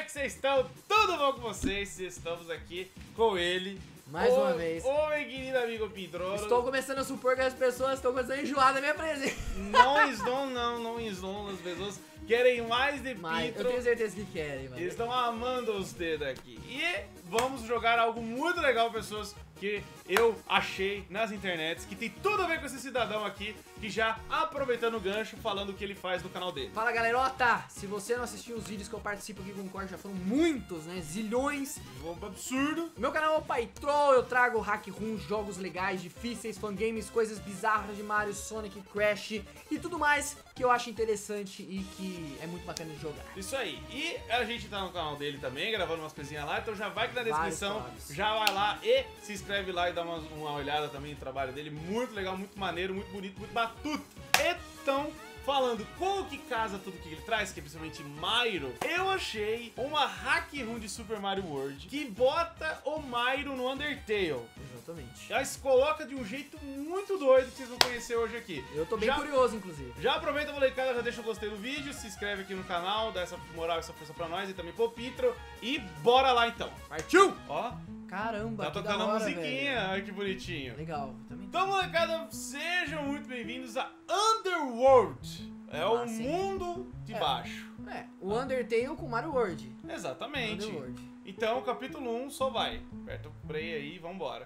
que vocês estão? Tudo bom com vocês? Estamos aqui com ele. Mais uma vez. O meu querido amigo Pedro. Estou começando a supor que as pessoas estão começando a enjoar da minha presença. Não estão, as pessoas querem mais de Mas Pedro. eu tenho certeza que querem, mano. Eles estão amando os dedos aqui. E vamos jogar algo muito legal, pessoas, que eu achei nas internets, que tem tudo a ver com esse cidadão aqui, que já aproveitando o gancho, falando o que ele faz no canal dele. Fala, galerota! Se você não assistiu os vídeos que eu participo aqui com o Corte, já foram muitos, né? Zilhões. Um absurdo. Meu canal é o Paitro, eu trago hack room, jogos legais, difíceis, fangames, coisas bizarras de Mario, Sonic, Crash e tudo mais que eu acho interessante e que é muito bacana de jogar. Isso aí. E a gente tá no canal dele também, gravando umas coisinhas lá, então já vai aqui na descrição, Vários. já vai lá e se inscreve lá e dá uma olhada também no trabalho dele. Muito legal, muito maneiro, muito bonito, muito batuto. Então, falando com o que casa tudo que ele traz, que é principalmente Mario, eu achei uma hack room de Super Mario World que bota o Mario no Undertale. Exatamente. Mas coloca de um jeito muito doido que vocês vão conhecer hoje aqui. Eu tô bem curioso, inclusive. Já aproveita, molecada, já deixa o gostei do vídeo, se inscreve aqui no canal, dá essa moral, essa força pra nós e também pro Pitro. E bora lá então. Partiu! Ó, Caramba, tá que tocando da hora, a musiquinha, velho. olha que bonitinho. Legal. Também Então, molecada, sejam muito bem-vindos a Underworld. É o Massa, hein? mundo de baixo. É, o Undertale com Mario World. Exatamente. Underworld. Então, capítulo 1 só vai. Aperta o play aí e vambora.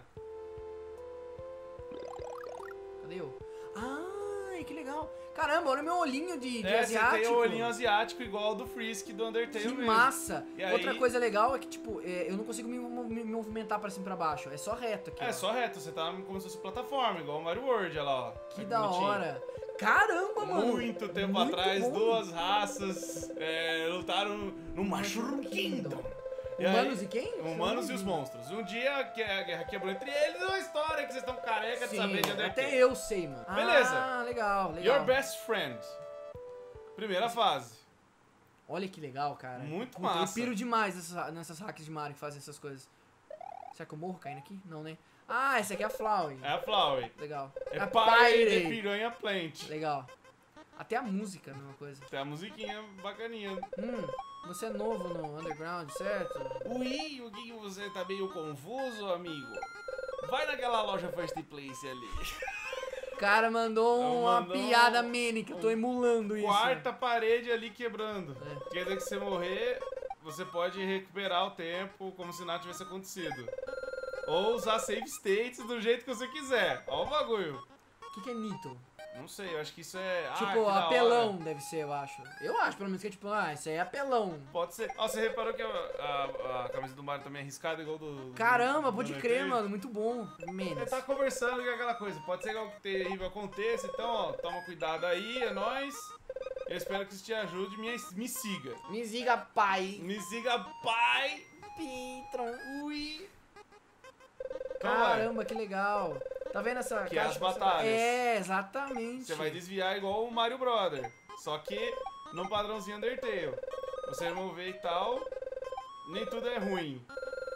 Cadê eu? Ai, que legal. Caramba, olha o meu olhinho de Você asiático. tem o olhinho asiático igual ao do Frisk do Undertale Que mesmo. massa! E aí- Outra coisa legal é que, tipo, eu não consigo me movimentar pra cima e pra baixo. É só reto aqui. É, ó. só reto, você tá como se fosse plataforma, igual o Mario World, olha lá, ó. Que Olha da bonitinho. hora! Caramba, mano! Muito tempo Muito atrás, bom. duas raças lutaram no Mushroom Kingdom. E aí- Humanos e quem? Humanos e os monstros. Um dia que a guerra quebrou entre eles, uma história que vocês estão careca de Sim, saber de Undertale. até eu sei, mano. Beleza. Ah, legal, legal. Your Best Friend. Primeira fase. Olha que legal, cara. Muito Puta, massa. Eu piro demais nessas hacks de Mario que fazem essas coisas. Será que eu morro caindo aqui? Não, né? Ah, essa aqui é a Flowey. É a Flowey. Legal. É a Pyre de Pyre. Piranha Plant. Legal. Até a música, a mesma coisa. Tem a musiquinha bacaninha. Você é novo no Underground, certo? Ui, o que você tá meio confuso, amigo? Vai naquela loja First Place ali. O cara mandou uma Mandou piada mini que eu tô emulando isso. Quarta parede ali quebrando. É. Quer dizer que se você morrer, você pode recuperar o tempo como se nada tivesse acontecido. Ou usar save states do jeito que você quiser. Ó o bagulho. O que é Nito? Não sei, eu acho que isso é... Tipo, que da apelão hora. deve ser, eu acho. Eu acho, pelo menos, que é tipo, isso aí é apelão. Pode ser. Ó, você reparou que a camisa do Mario também é riscada igual do... Caramba, do pode Undertale? crer, mano. Muito bom. Ele Menos. tá conversando com aquela coisa. Pode ser que algo terrível aconteça, então, ó, toma cuidado aí, é nóis. Eu espero que isso te ajude. Me siga. Me ziga, pai. Me siga, pai. Pitron. Ui. Então vai. Caramba, que legal. Tá vendo essa Que é caixa as que você batalhas. É, exatamente. Você vai desviar igual o Mario Brother. Só que no padrãozinho Undertale. Você remover e tal, nem tudo é ruim.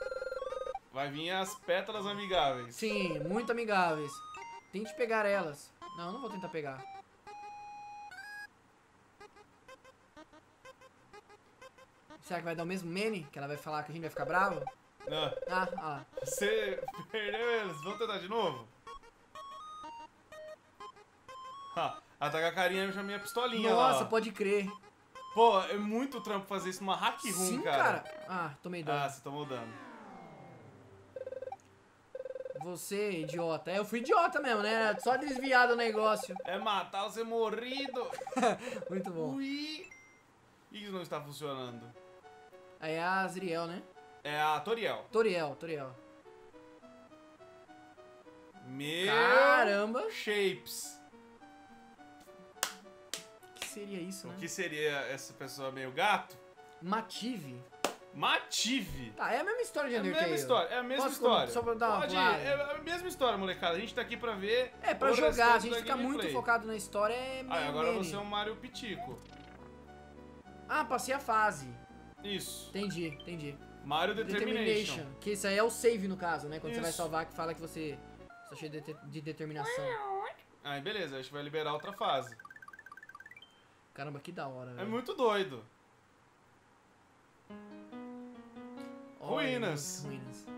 Vai vir as pétalas amigáveis. Sim, muito amigáveis. Tente pegar elas. Não, não vou tentar pegar. Será que vai dar o mesmo Manny? Que ela vai falar que a gente vai ficar bravo? Não. Ah lá. Você perdeu eles. Vamos tentar de novo? Tá com a carinha e minha pistolinha lá. Nossa, ó. pode crer. Pô, é muito trampo fazer isso numa hack room, Sim, cara. cara. Ah, tomei dano. Ah, você tomou dano. Você, idiota. Eu fui idiota mesmo, né? Só desviado o negócio. É matar você morrido. Muito bom. Ui. E isso não está funcionando? Aí é a Azriel, né? É a Toriel. Toriel. Meu Caramba. Shapes. O que seria isso, O né? que seria essa pessoa meio gato? Mative. Mative. Tá, é a mesma história de É a Undertale. mesma história, é a mesma Posso história. Só pra dar uma Pode ir, pulada? é a mesma história, molecada. A gente tá aqui pra ver. É, pra o jogar, a restante gente da fica muito gameplay. focado na história, é meio Agora meme. você é um Mario Pitico. Ah, passei a fase. Isso. Entendi. Mario Determination. Que isso aí é o save, no caso, né? Quando você vai Isso. salvar, que fala que você está cheio de determinação. Aí beleza, a gente vai liberar outra fase. Caramba, que da hora, É velho. muito doido. Ruínas. Ruínas.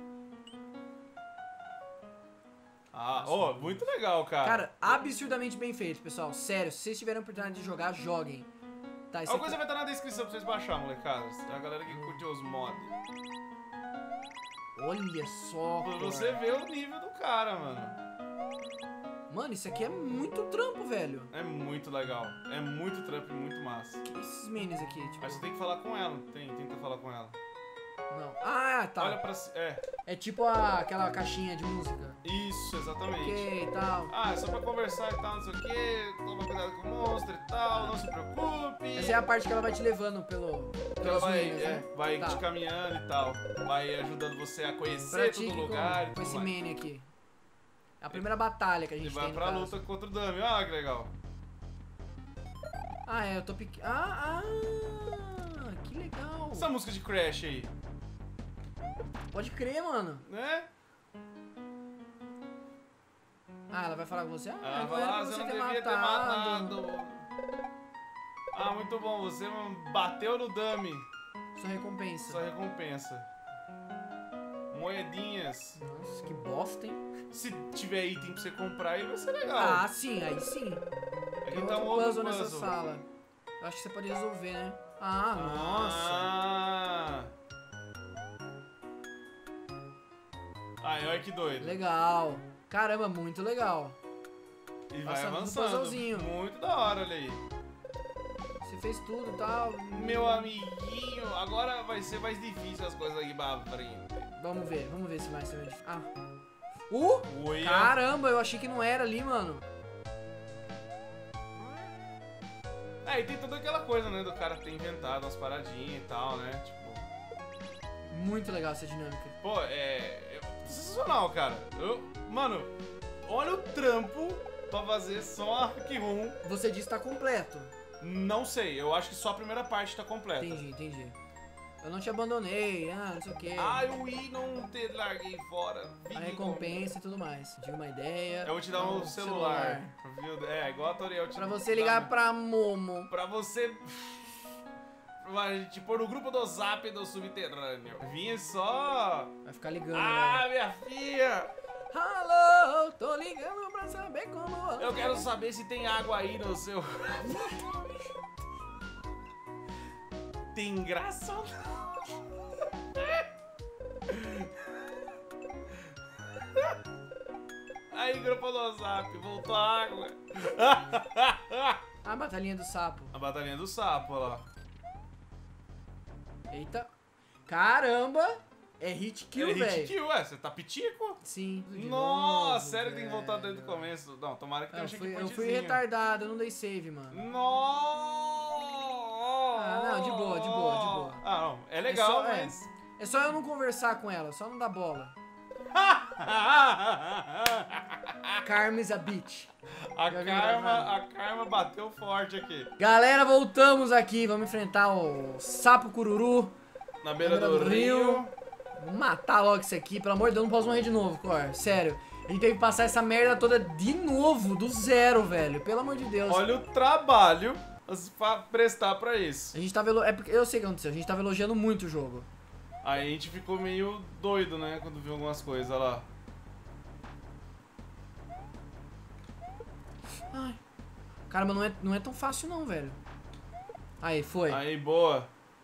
Ah, ó, muito legal, cara. Cara, absurdamente bem feito, pessoal. Sério, se vocês tiverem a oportunidade de jogar, joguem. Tá, isso A aqui... coisa vai estar na descrição pra vocês baixar, molecada. A galera que curtiu os mods. Olha só, Pra cara. você ver o nível do cara, mano. Mano, isso aqui é muito trampo, velho. É muito legal. É muito trampo e muito massa. Que esses menus aqui, tipo... Mas você tem que falar com ela. Tenta falar com ela. Não. Ah, tá. Olha pra... É, É tipo aquela caixinha de música. isso, exatamente. Ok, tal. Ah, é só pra conversar e tal, não sei o que. Toma cuidado com o monstro e tal, não se preocupe. Essa é a parte que ela vai te levando Ela pelas vai, ruínas, né? vai Tá. te caminhando e tal. Vai ajudando você a conhecer Pratique todo lugar e com tudo esse mais. menu aqui. É a primeira batalha que a Ele gente vai tem, no pra caso. luta contra o Dummy. Olha que legal. Ah, é, eu tô pequeno. Que legal. Essa música de Crash aí, Pode crer, mano. né? Ah, ela vai falar com você? Ah, Ela não fala, era pra você você não ter devia ter matado. matado. Ah, muito bom, você bateu no Dummy. Sua recompensa. Sua recompensa. Moedinhas. Nossa, que bosta, hein? Se tiver item pra você comprar aí, vai ser legal. Ah, sim, aí sim. Aqui Tem tá um outro outro puzzle nessa sala. Eu acho que você pode resolver, né? Ah, nossa. Olha que doido. Legal. Caramba, muito legal. E vai Passamos no avançando. puzzlezinho. Muito da hora, olha aí. Você fez tudo e tal. Meu amiguinho, agora vai ser mais difícil as coisas aqui pra frente. Vamos ver se vai ser difícil. Ah. Oi. Caramba, eu achei que não era ali, mano. É, e tem toda aquela coisa, né, do cara ter inventado umas paradinhas e tal, né? Tipo, Muito legal essa dinâmica. pô, é sensacional, cara. Mano, olha o trampo pra fazer só a Hack Room. Você disse que tá completo. Não sei, eu acho que só a primeira parte tá completa. Entendi. Eu não te abandonei, não sei o que. Ah, eu não te larguei fora. A Fique recompensa e tudo mais. Tive uma ideia. Eu vou te dar um celular. Viu? É, igual a Toriel te Pra você ligar dá- pra Momo. Pra você... Vai te pôr no grupo do Zap do Subterrâneo. Vinha só... Vai ficar ligando. Ah, minha filha! Alô, tô ligando pra saber como... Eu quero saber se tem água aí no seu... Tem graça ou não? Aí, grupo do Zap, voltou a água. A batalhinha do sapo. A batalhinha do sapo, olha lá. Eita. Caramba. É hit kill, É hit velho. kill, você tá pitico? Sim. De Nossa, novo, sério que tem que voltar velho. desde o começo? Não, tomara que tenha um Eu fui checkpointzinho. retardado, eu não dei save, mano. Nossa! Ah, não, de boa. Ah, não, é legal, só- é. mas... É só eu não conversar com ela, só não dar bola. Karma is a bitch. A Já vi Karma bateu forte aqui. Galera, voltamos aqui. Vamos enfrentar o sapo cururu. Na beira do rio. Vamos matar logo isso aqui. Pelo amor de Deus, não posso morrer de novo, Cor. Sério. A gente teve que passar essa merda toda de novo, do zero, velho. Pelo amor de Deus. Olha o trabalho pra prestar pra isso. A gente tava É porque eu sei o que aconteceu. A gente tava elogiando muito o jogo. Aí a gente ficou meio doido, né? Quando viu algumas coisas olha lá. Ai. Caramba, não é tão fácil não, velho. Aí, foi. Aí, boa.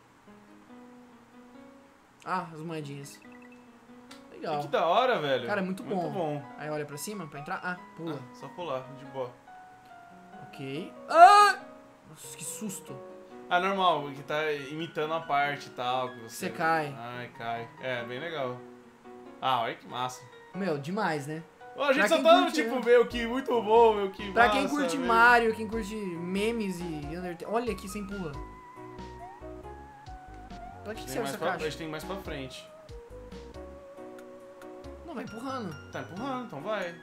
Ah, as moedinhas. Legal. Que da hora, velho. Cara, é muito bom. Muito bom. Aí olha pra cima pra entrar. Ah, pula. Ah, só pular, de boa. Ok. Ah! Nossa, que susto. Ah, normal, que tá imitando a parte e tal. Que Você cai. Ai, cai. É, bem legal. Ah, olha que massa. Meu, demais, né? Ô, a gente Pra só quem tá no curte, tipo, né? meio que muito bom, meio que Pra massa. quem curte meio- Mario, quem curte memes e Undertale. Olha aqui, você empurra. Pra que Tem serve mais essa pra, a caixa? gente tem mais pra frente. Não, vai empurrando. Tá empurrando, então vai.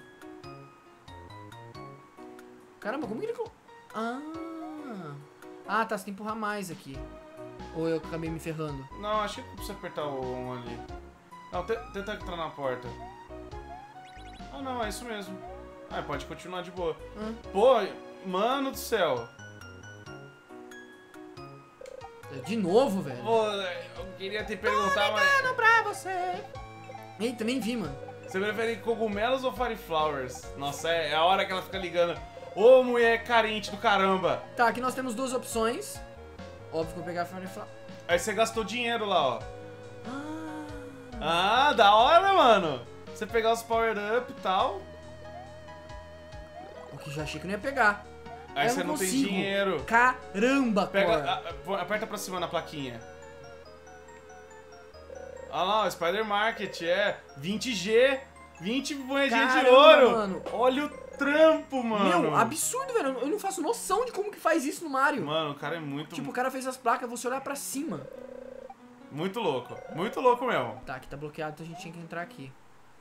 Caramba, como que ele... Ah, tá, você tem que empurrar mais aqui. Ou eu acabei me ferrando. Não, acho que não precisa apertar o on ali. Não, tenta entrar na porta. Ah, não, é isso mesmo. Ah, pode continuar de boa. Pô, mano do céu. De novo, velho. Pô, eu queria te perguntar, mas... Pra você. Eita, nem vi, mano. Você prefere cogumelos ou Fire Flowers? Nossa, é a hora que ela fica ligando. Ô, mulher carente do caramba. Tá, aqui nós temos duas opções. Óbvio que eu vou pegar a Fire Flower. Aí você gastou dinheiro lá, ó. Ah, Ah, da hora, mano. Você pegar os power-up e tal. o que já achei que eu não ia pegar. Aí Eu você não tem consigo. dinheiro. Caramba, Pega, Cor. aperta pra cima na plaquinha. Olha lá, o Spider Market, 20G, 20 moedinhas de Caramba, ouro. mano. Olha o trampo, mano. Meu, absurdo, velho. Eu não faço noção de como que faz isso no Mario. Mano, o cara é muito, Tipo, o cara fez as placas, você olhar pra cima. muito louco. Muito louco mesmo. Tá, aqui tá bloqueado, então a gente tinha que entrar aqui.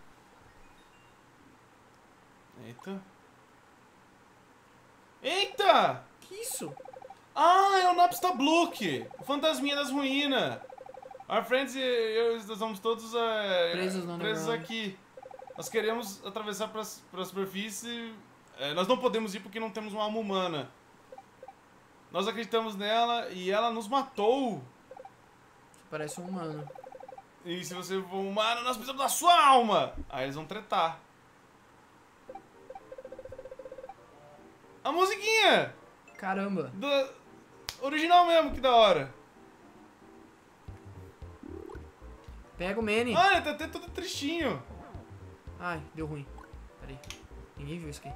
Eita. Eita! Que isso? Ah, é o Napsta Blook, o fantasminha das ruínas. Our friends e eu estamos todos Presos no presos underground. aqui. Nós queremos atravessar para a superfície. Nós não podemos ir porque não temos uma alma humana. Nós acreditamos nela e ela nos matou. Parece um humano. E se você for humano, nós precisamos da sua alma. Aí eles vão tretar. A musiquinha! Caramba. Original mesmo, que da hora. Pega o Manny. Olha, tá até todo tristinho. Ai, deu ruim. Pera aí. Ninguém viu isso aqui.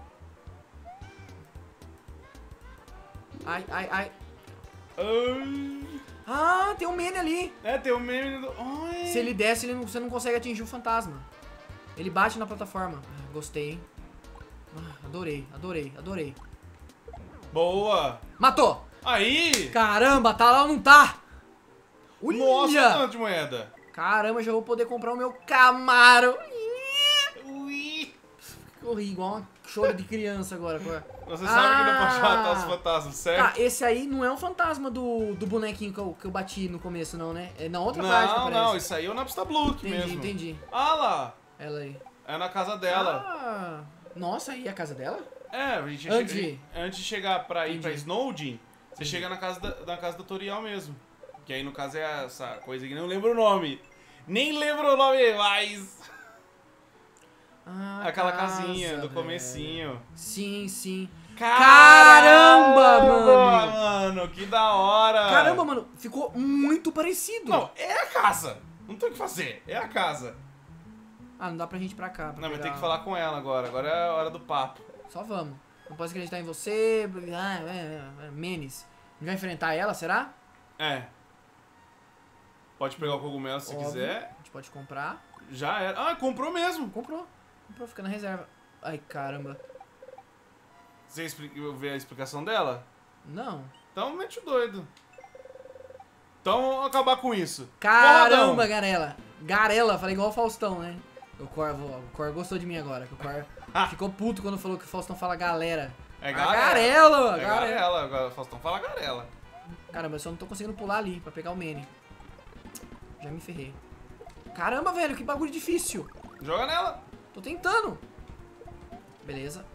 Ai, ai, ai. Ai. Ah, tem um Manny ali. Tem o meme do... Ai. Se ele desce, você não consegue atingir o fantasma. Ele bate na plataforma. Ah, gostei, hein? Ah, adorei, adorei, adorei. Boa. Matou! Aí. Caramba, tá lá ou não tá? Olha! Nossa, tanto de moeda. Caramba, já vou poder comprar o meu Camaro. Ui. Corri igual uma choro de criança agora. Você sabe que não pode matar os Ah. fantasmas, certo? Tá, esse aí não é o fantasma do bonequinho que eu bati no começo, não, né? É na outra parte que Não, aparece. não, isso aí é o Napsta Blook Entendi, mesmo. entendi. Ah lá. Ela aí. É na casa dela. Ah, nossa, aí é a casa dela? A gente antes de chegar pra ir pra Entendi. Snowdin, você chega na casa da Toriel mesmo. Que aí no caso é essa coisa que não lembro o nome. Nem lembro o nome mais. Ah, Aquela casa, casinha do velho. comecinho. Sim, sim. Caramba, mano! mano, que da hora! Caramba, mano, ficou muito parecido. Não, é a casa! Não tem o que fazer, é a casa. Ah, não dá pra gente ir pra cá. pra Não, mas pegar- tem que falar com ela agora. Agora é a hora do papo. Só vamos. Não posso acreditar em você. Menes. A gente vai enfrentar ela, será? É. Pode pegar o cogumelo se Óbvio. quiser. A gente pode comprar. Já era. Ah, comprou mesmo. Comprou. Comprou, fica na reserva. Ai, caramba. Você ver a explicação dela? Não. Então mete o doido. Então vamos acabar com isso. Caramba, Porradão. Garela. Garela, falei igual o Faustão, né? O Cor gostou de mim agora. Que o Cor ficou puto quando falou que o Faustão fala galera. É Ah, garela. Garela, É Garela. garela. Agora o Faustão fala garela. Caramba, eu só não tô conseguindo pular ali pra pegar o Manny. Já me ferrei. Caramba, velho, que bagulho difícil. Joga nela. Tô tentando. Beleza.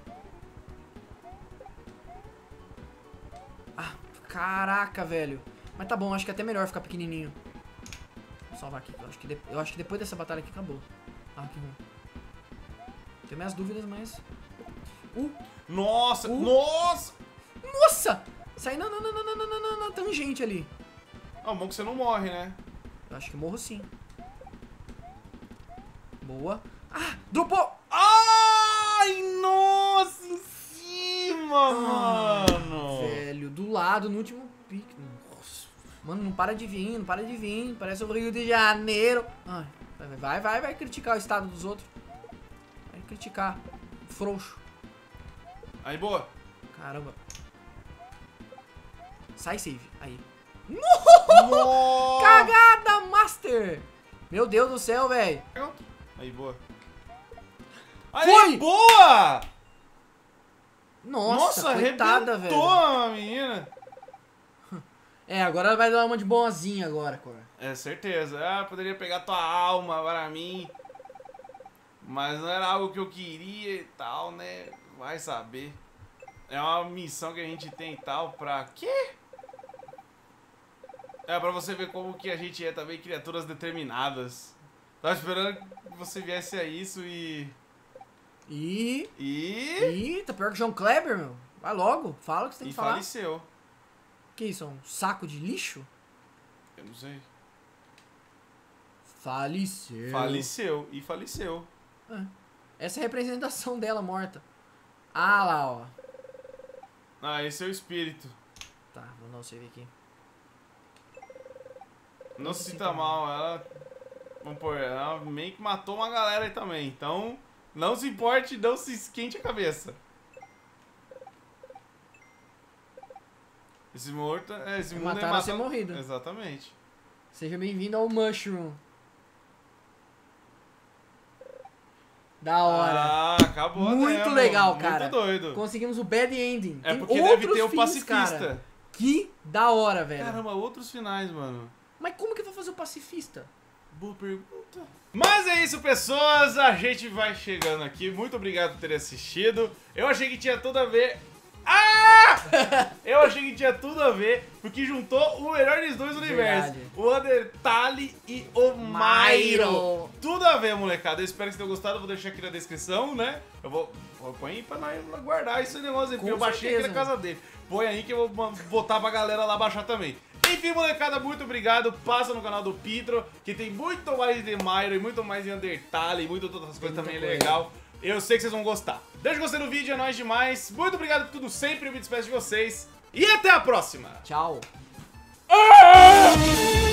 Ah, caraca, velho. Mas tá bom, acho que é até melhor ficar pequenininho. Vou salvar aqui. Eu acho que depois dessa batalha aqui acabou. Ah, que ruim. Tenho minhas dúvidas, mas... Nossa, Uh. nossa. Nossa! Sai na tangente ali. Ah, bom que você não morre, né? Eu acho que morro sim. Boa. Ah, dropou! Ai, nossa, em cima, mano. Velho, do lado, no último pique. Nossa. Mano, não para de vir, não para de vir. Parece o Rio de Janeiro. Ai, vai criticar o estado dos outros. Vai criticar. Frouxo. Aí, boa. Caramba. Sai, save. Aí. Nossa. Cagada, Master! Meu Deus do céu, velho. Aí, boa. Aí, Foi! boa! Nossa, coitada, arrebentou velho. a menina. É, agora ela vai dar uma de boazinha agora, Cora. É, certeza. Ah, poderia pegar tua alma para mim. Mas não era algo que eu queria e tal, né? Vai saber. É uma missão que a gente tem e tal pra quê? É, pra você ver como que a gente é também criaturas determinadas. Tava esperando que você viesse a isso e... Ih, tá pior que o João Kleber, meu. Vai logo, fala o que você tem que falar. faleceu. Que isso, um saco de lixo? Eu não sei. Faleceu. Faleceu e faleceu. Essa é a representação dela morta. Ah lá, ó. Ah, esse é o espírito. Tá, vou dar um save aqui. Não se sinta mal, ela... Vamos pôr, ela meio que matou uma galera aí também. Então, não se importe, não se esquente a cabeça. Esse morto... esse mundo matar ou ser morrido. Exatamente. Seja bem-vindo ao Mushroom. Da hora. Ah, acabou. Muito legal, cara. Muito doido. Conseguimos o bad ending. É Tem porque deve ter o fins, pacifista. cara. Que da hora, velho. Caramba, outros finais, mano. Mas como que eu vou fazer o pacifista? Boa pergunta. Mas é isso, pessoas. A gente vai chegando aqui. Muito obrigado por ter assistido. Eu achei que tinha tudo a ver... Ah! Eu achei que tinha tudo a ver, porque juntou o melhor dos dois universos. Verdade. O Undertale e o Myro. Myro. Tudo a ver, molecada. Eu espero que vocês tenham gostado. Eu vou deixar aqui na descrição, né? Eu vou põe aí pra nós guardar esse negócio aí, porque eu baixei aqui na casa dele. Põe aí que eu vou botar pra galera lá baixar também. Enfim, molecada, muito obrigado. Passa no canal do Pitro, que tem muito mais de Myro e muito mais de Undertale e muitas outras coisas também legal. Eu sei que vocês vão gostar. Deixa o gostei no vídeo, é nóis demais. Muito obrigado por tudo sempre, eu me despeço de vocês. E até a próxima. Tchau. Ah!